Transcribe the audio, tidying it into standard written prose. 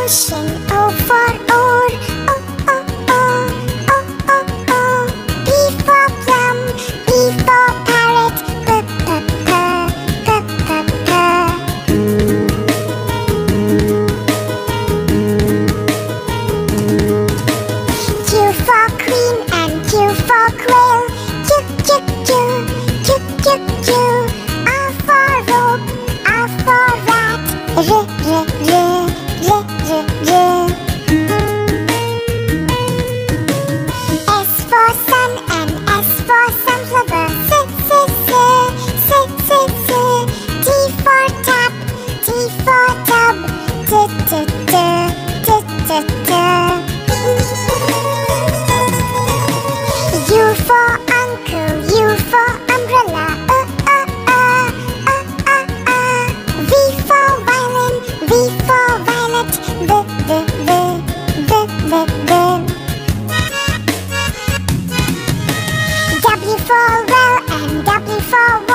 ocean, O for oar, O, O, O, O, O, O. P for plum, P for parrot, P, P, P, P, P, P. Q for queen and Q for quail, Q, Q, Q, Q, Q, Q. R for rope, R for rat, R, R, R, R, R, R. S for sun and S for sunflower, S, S, S, S, S, S. T for tap, T for tub, T, T, T, T, T, T. U for uncle, U for umbrella, V for violin, V for violet, V, V, V, V, V, V. W for well and W for